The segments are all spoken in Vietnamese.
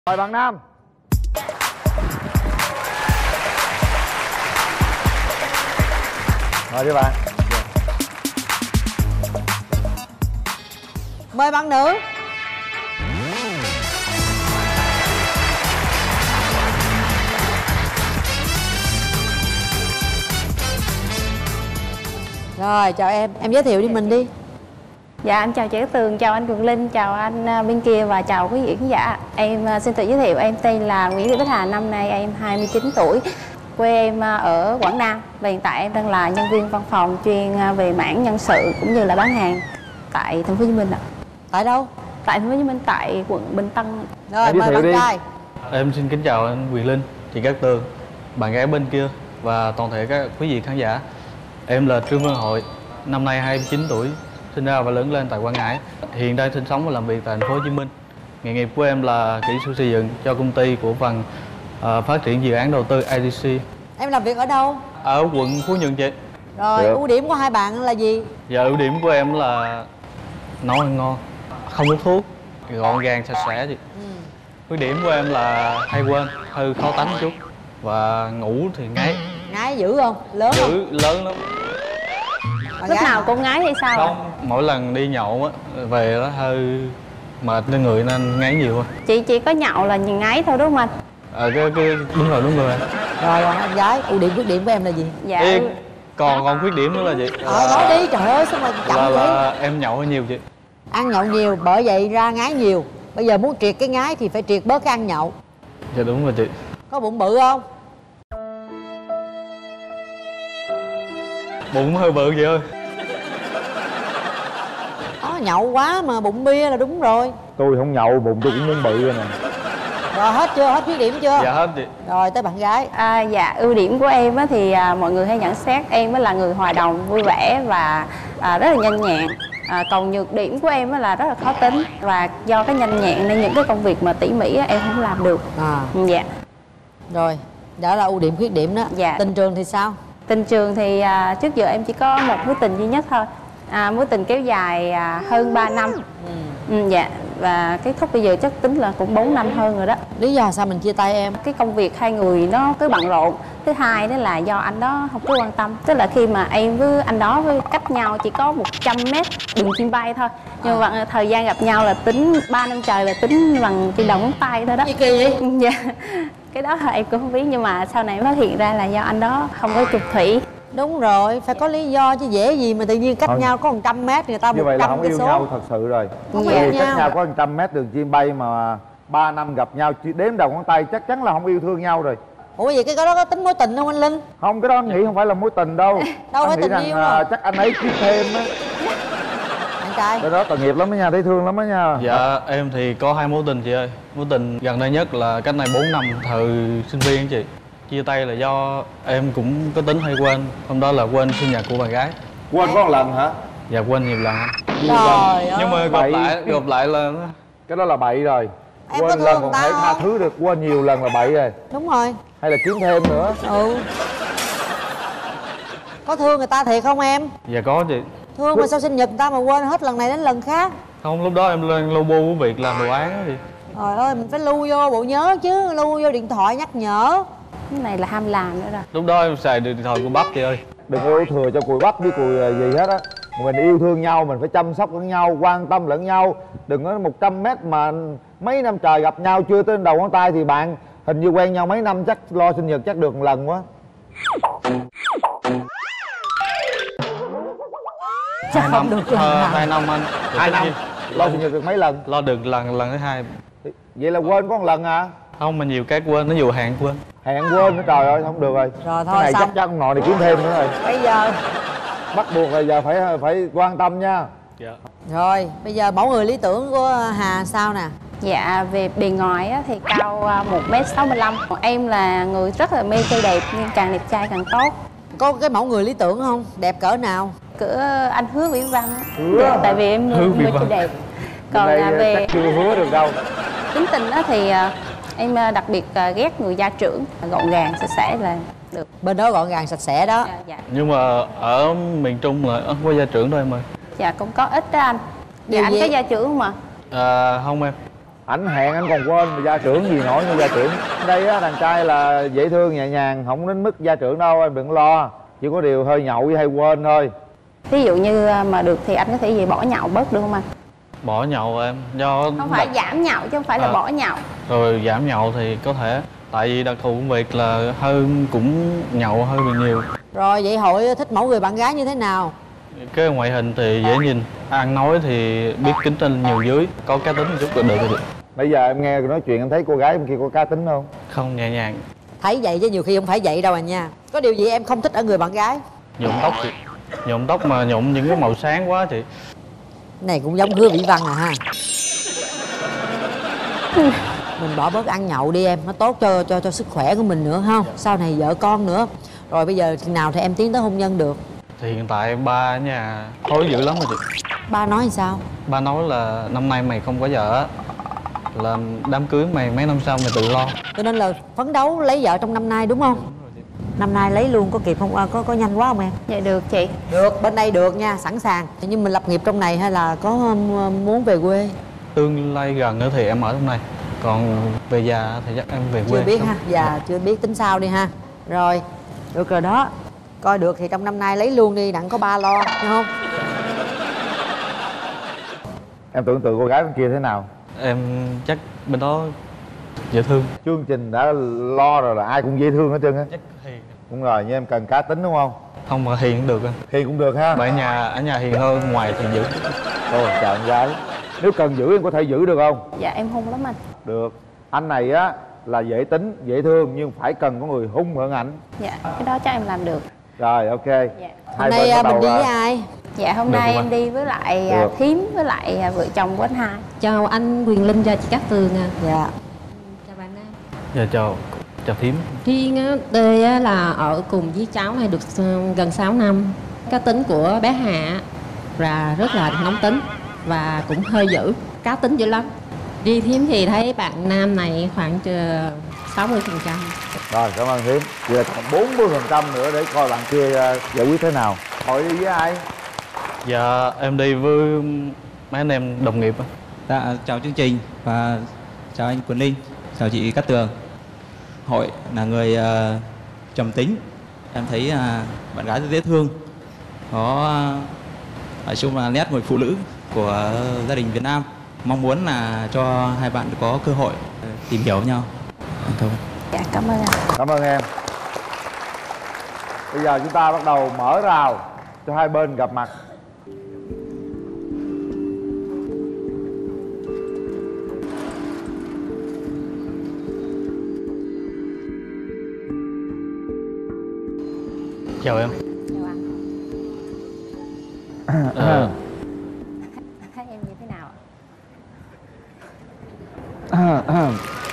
Mời bạn nam. Mời đi bạn. Mời bạn nữ. Rồi, chào em giới thiệu đi mình đi. Dạ, em chào chị Cát Tường, chào anh Quyền Linh, chào anh bên kia và chào quý vị khán giả. Em xin tự giới thiệu, em tên là Nguyễn Thị Bích Hà, năm nay em 29 tuổi. Quê em ở Quảng Nam và hiện tại em đang là nhân viên văn phòng chuyên về mảng nhân sự cũng như là bán hàng tại thành phố Hồ Chí Minh ạ. Tại đâu? Tại thành phố Hồ Chí Minh, tại quận Bình Tân. Rồi, mời bạn trai. Em xin kính chào anh Quyền Linh, chị Cát Tường, bạn gái bên kia và toàn thể các quý vị khán giả. Em là Trương Văn Hội, năm nay 29 tuổi, sinh ra và lớn lên tại Quảng Ngãi. Hiện đang sinh sống và làm việc tại thành phố Hồ Chí Minh. Nghề nghiệp của em là kỹ sư xây dựng cho công ty cổ phần phát triển dự án đầu tư IDC. Em làm việc ở đâu? Ở quận Phú Nhuận chị. Rồi, ưu điểm của hai bạn là gì? Dạ, ưu điểm của em là nấu ăn ngon, không hút thuốc, gọn gàng sạch sẽ chị. Khuyết điểm của em là hay quên, hơi khó tánh một chút và ngủ thì ngáy. Ngái dữ không? Lớn Dữ, không? lớn lắm. Lúc nào cũng ngái hay sao ạ? Không, mỗi lần đi nhậu á, về nó hơi mệt lên người nên ngáy nhiều quá. Chị chỉ có nhậu là nhìn ngái thôi đúng không anh? Đúng rồi. Rồi, còn anh gái, ưu điểm khuyết điểm của em là gì? Dạ. Còn khuyết điểm nữa là chị. Nói đi, trời ơi, sao mà chậm là em nhậu hơi nhiều chị. Ăn nhậu nhiều, bởi vậy ra ngái nhiều. Bây giờ muốn triệt cái ngái thì phải triệt bớt cái ăn nhậu. Dạ đúng rồi chị. Có bụng bự không? Bụng hơi bự chị ơi. Nhậu quá mà bụng bia là đúng rồi. Tôi không nhậu, bụng tôi cũng muốn bự rồi nè. Rồi hết chưa? Hết khuyết điểm chưa? Dạ hết chị. Rồi tới bạn gái. Dạ, ưu điểm của em á, thì mọi người hay nhận xét em là người hòa đồng, vui vẻ và rất là nhanh nhẹn. Còn nhược điểm của em là rất là khó tính và do cái nhanh nhẹn nên những cái công việc mà tỉ mỉ á, em không làm được. Dạ. Rồi, đó là ưu điểm khuyết điểm đó. Dạ. Tình trường thì sao? Tình trường thì trước giờ em chỉ có một mối tình duy nhất thôi. Mối tình kéo dài hơn 3 năm. Dạ. Và kết thúc bây giờ chắc tính là cũng 4 năm hơn rồi đó. Lý do sao mình chia tay em? Cái công việc hai người nó cứ bận rộn. Thứ hai đó là do anh đó không có quan tâm. Tức là khi mà em với anh đó với cách nhau chỉ có 100 mét đường chim bay thôi. Nhưng mà thời gian gặp nhau là tính 3 năm trời là tính bằng trên đầu ngón tay thôi đó. Gì kỳ vậy? Dạ. Cái đó em cũng không biết nhưng mà sau này phát hiện ra là do anh đó không có trục thủy. Đúng rồi, phải có lý do chứ dễ gì mà tự nhiên cách nhau có 100 mét người ta 100 như vậy là không yêu số. nhau thật sự rồi. Không Bởi yêu vì cách nhau. nhau có 100 mét đường chim bay mà 3 năm gặp nhau chỉ đếm đầu ngón tay, chắc chắn là không yêu thương nhau rồi. Ủa vậy cái đó có tính mối tình không anh Linh? Không, cái đó anh nghĩ không phải là mối tình đâu. Đâu phải Anh nghĩ tình rằng yêu đâu. chắc anh ấy kiếm thêm á. Bạn trai. Cái đó tội nghiệp lắm đó nha, thấy thương lắm đó nha. Dạ em thì có 2 mối tình chị ơi. Mối tình gần đây nhất là cách này 4 năm thời sinh viên chị. Chia tay là do em cũng có tính hay quên. Hôm đó là quên sinh nhật của bạn gái. Quên có một lần hả? Dạ quên nhiều lần. Trời ơi. Nhưng mà gặp lại là Cái đó là bậy rồi. Em có Quên thương lần người còn ta thể tha không? thứ được, quên nhiều lần là bậy rồi. Đúng rồi. Hay là kiếm thêm nữa. Có thương người ta thiệt không em? dạ có chị. Thương mà sao sinh nhật người ta mà quên hết lần này đến lần khác? Không, lúc đó em lên lobo của việc làm đồ án á chị. Trời ơi, mình phải lưu vô bộ nhớ chứ, lưu vô điện thoại nhắc nhở. Cái này là ham làm nữa rồi. Lúc đó em xài điện thoại của bắp chị ơi. Đừng có đổ thừa cho cùi bắp với cùi gì hết á. Mình yêu thương nhau, mình phải chăm sóc lẫn nhau, quan tâm lẫn nhau. Đừng có 100 mét mà mấy năm trời gặp nhau chưa tới đầu ngón tay thì bạn hình như quen nhau mấy năm chắc lo sinh nhật chắc được một lần quá. Chắc không được lần nào. 2 năm anh. 2 năm lo sinh nhật được mấy lần? Lo được lần thứ 2. Vậy là quên có một lần à? Không, mà nhiều cái quên, nó dù hạn quên. Hẹn quên nữa, trời ơi không được rồi. Rồi thôi cái này xong. chắc chắn nọ này kiếm thêm nữa rồi. Bây giờ Bắt buộc là giờ phải quan tâm nha. Dạ. rồi, bây giờ mẫu người lý tưởng của Hà sao nè? Dạ, về bề ngoài á, thì cao 1m65. Còn em là người rất là mê trai đẹp nhưng càng đẹp trai càng tốt. Có cái mẫu người lý tưởng không? Đẹp cỡ nào? Cỡ anh Hứa Vĩ Văn á. Hứa Dạ, à? tại vì em Hứa Vĩ mê trai Văn. đẹp. Còn Bên đây về chắc chưa hứa được đâu. tính tình á, thì em đặc biệt ghét người gia trưởng, gọn gàng, sạch sẽ là được. Bên đó gọn gàng sạch sẽ đó. Dạ. Nhưng mà ở miền Trung là không có gia trưởng thôi em ơi. Dạ cũng có ít đó anh. Dạ Điều anh gì? có gia trưởng không ạ? Không em. Ảnh hẹn anh còn quên mà gia trưởng gì nổi như gia trưởng. Đây á, đàn trai là dễ thương nhẹ nhàng, không đến mức gia trưởng đâu, em đừng lo. Chỉ có điều hơi nhậu với hay quên thôi. Ví dụ như mà được thì anh có thể về bỏ nhậu bớt được không anh? Bỏ nhậu em do Không phải giảm nhậu chứ không phải là bỏ nhậu. Rồi giảm nhậu thì có thể, tại vì đặc thù công việc là cũng nhậu hơi bị nhiều. Rồi vậy Hội thích mẫu người bạn gái như thế nào? Cái ngoại hình thì dễ nhìn, ăn nói thì biết kính trên nhiều dưới, có cá tính một chút là được. Bây giờ em nghe nói chuyện em thấy cô gái bên kia có cá tính không? Không, nhẹ nhàng. Thấy vậy chứ nhiều khi không phải vậy đâu à nha. Có điều gì em không thích ở người bạn gái? Nhuộm tóc chị. Nhuộm tóc mà nhuộm những cái màu sáng quá chị. Này cũng giống Hứa Vĩ Văn à ha. Mình bỏ bớt ăn nhậu đi em, nó tốt cho sức khỏe của mình nữa không? Sau này vợ con nữa. Rồi bây giờ chừng nào thì em tiến tới hôn nhân được? Thì hiện tại ba ở nhà hối dữ lắm rồi chị. Ba nói sao? Ba nói là năm nay mày không có vợ, là đám cưới mày mấy năm sau mày tự lo. Cho nên là phấn đấu lấy vợ trong năm nay đúng không? Năm nay lấy luôn có kịp không? Có nhanh quá không em? Dạ được chị. Được, bên đây được nha, sẵn sàng. Nhưng mình lập nghiệp trong này hay là có muốn về quê? Tương lai gần nữa thì em ở trong này, còn về già thì chắc em về quê. Chưa biết ha, già chưa biết, tính sau đi ha. Rồi, được rồi đó. Coi được thì trong năm nay lấy luôn đi, đặng có ba lo, hiểu không? Em tưởng tượng cô gái bên kia thế nào? Em chắc bên đó dễ thương. Chương trình đã lo rồi là ai cũng dễ thương hết trơn á. Chắc hiền. Đúng rồi, nhưng em cần cá tính đúng không? Không mà hiền cũng được anh. Hiền cũng được ha. Mà ở nhà hiền hơn, ngoài thì dữ. Ồ, chào em gái. Nếu cần giữ em có thể giữ được không? Dạ em hung lắm anh. Được. Anh này á là dễ tính, dễ thương nhưng phải cần có người hung hơn ảnh. Dạ cái đó chắc em làm được. Rồi, ok. Dạ. Hôm nay mình đi với ai? Dạ hôm Được nay không em anh? đi với lại Được. Thím với lại vợ chồng của anh Hai. Chào anh Quyền Linh, chào chị Cát Tường à. Dạ. Chào bạn Nam. Dạ chào thím. Riêng á, Tê á, là ở cùng với cháu này được gần 6 năm. Cá tính của bé Hà là rất là nóng tính và cũng hơi dữ, cá tính dữ lắm. Riêng Thím thì thấy bạn Nam này khoảng 60%. Rồi, cảm ơn Thiếm. Vậy là còn 40% nữa để coi bạn kia giải quyết thế nào. Hội đi với ai? Dạ em đi với mấy anh em đồng nghiệp á. Dạ, chào chương trình và chào anh Quyền Linh, chào chị Cát Tường. Hội là người trầm tính. Em thấy bạn gái rất dễ thương. Có nói chung là nét người phụ nữ của gia đình Việt Nam. Mong muốn là cho hai bạn có cơ hội tìm hiểu nhau. Cảm ơn. Dạ cảm ơn anh. Cảm ơn em. Bây giờ chúng ta bắt đầu mở rào cho hai bên gặp mặt. Chào em. Chào anh. Ờ, Thấy em như thế nào ạ?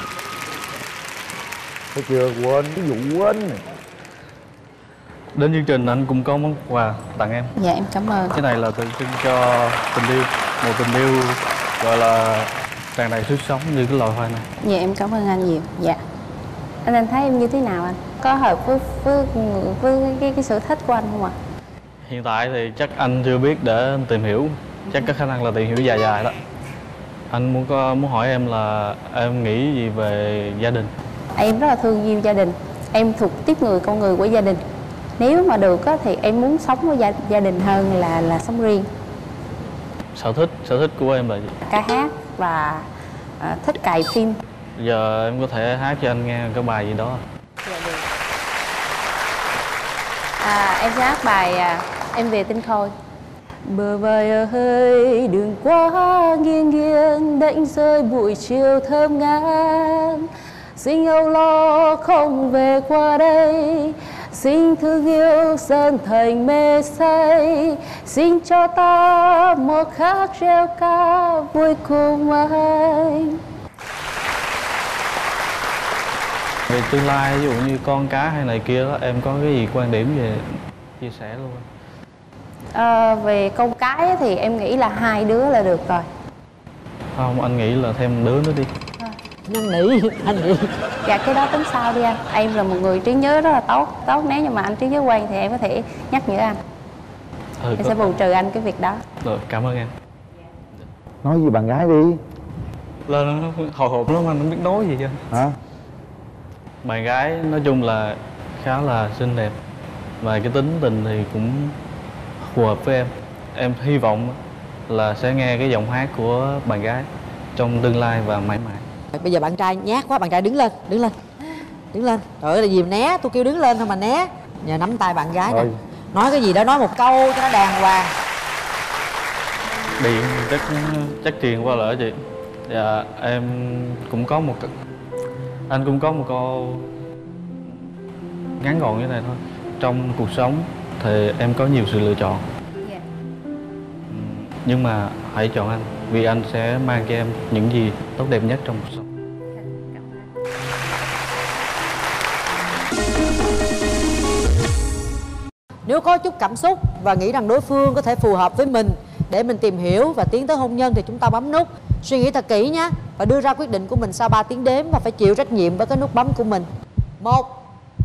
Thấy chưa? Quên cái vụ quên. Đến chương trình anh cũng có món quà tặng em. Dạ em cảm ơn. Cái này là tượng trưng cho tình yêu, một tình yêu gọi là tràn đầy sức sống như cái loài hoa này. Dạ em cảm ơn anh nhiều. Dạ. Anh thấy em như thế nào anh? Có hợp với cái sở thích của anh không ạ? Hiện tại thì chắc anh chưa biết để anh tìm hiểu, chắc có khả năng là tìm hiểu dài dài đó. Anh muốn hỏi em là em nghĩ gì về gia đình? Em rất là thương yêu gia đình. Em thuộc tiếp con người của gia đình. Nếu mà được á, thì em muốn sống với gia đình hơn là sống riêng. Sở thích của em là gì? Ca hát và thích cài phim. Giờ em có thể hát cho anh nghe cái bài gì đó. Em sẽ hát bài Em về tinh khôi. Bờ vai ơi đừng quá nghiêng nghiêng, đánh rơi buổi chiều thơm ngát. Xin âu lo không về qua đây, xin thương yêu dần thành mê say. Xin cho ta một khắc reo ca vui cùng anh. Về tương lai ví dụ như con cái hay này kia đó, em có cái gì quan điểm về chia sẻ luôn? Về con cái thì em nghĩ là 2 đứa là được rồi. Không, anh nghĩ là thêm một đứa nữa đi. Năn nỉ, anh nỉ. Dạ cái đó tính sau đi anh. Em là một người trí nhớ rất là tốt. Nếu như mà anh trí nhớ quan thì em có thể nhắc nhở anh. Em sẽ bù trừ anh cái việc đó. Được, cảm ơn em. Nói gì bạn gái đi. lên nó hồi hộp lắm, anh không biết nói gì chứ. Hả? Bạn gái nói chung là khá là xinh đẹp và cái tính tình thì cũng phù hợp với em. Em hy vọng là sẽ nghe cái giọng hát của bạn gái trong tương lai và mãi mãi. Bây giờ bạn trai nhát quá, bạn trai đứng lên, đứng lên, đứng lên. Trời ơi, là gì mà né, tôi kêu đứng lên thôi mà né. Giờ nắm tay bạn gái nè, nói cái gì đó, nói một câu cho nó đàng hoàng. Điện chắc truyền qua lỡ chị. Dạ em cũng có một, anh cũng có một câu ngắn gọn như này thôi. Trong cuộc sống thì em có nhiều sự lựa chọn, nhưng mà hãy chọn anh, vì anh sẽ mang cho em những gì tốt đẹp nhất trong cuộc sống. Nếu có chút cảm xúc và nghĩ rằng đối phương có thể phù hợp với mình để mình tìm hiểu và tiến tới hôn nhân thì chúng ta bấm nút. Suy nghĩ thật kỹ nhé và đưa ra quyết định của mình sau 3 tiếng đếm và phải chịu trách nhiệm với cái nút bấm của mình. 1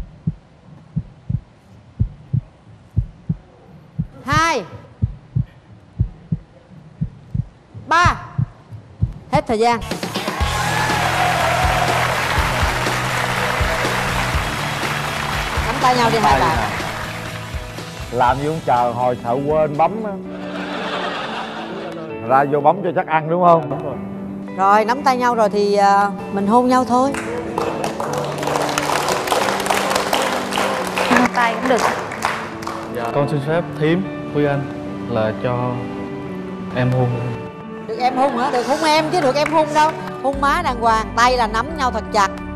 2 3. Hết thời gian. Nắm tay nhau đi hai bạn. Làm gì cũng chờ hồi sợ quên bấm á. Ra vô bấm cho chắc ăn đúng không? Đúng rồi. Rồi nắm tay nhau rồi thì mình hôn nhau thôi. Hôn tay cũng được. Dạ. Con xin phép thím với anh là cho em hôn. Được em hôn hả? Được hôn em chứ được em hôn đâu. Hôn má đàng hoàng, tay là nắm nhau thật chặt.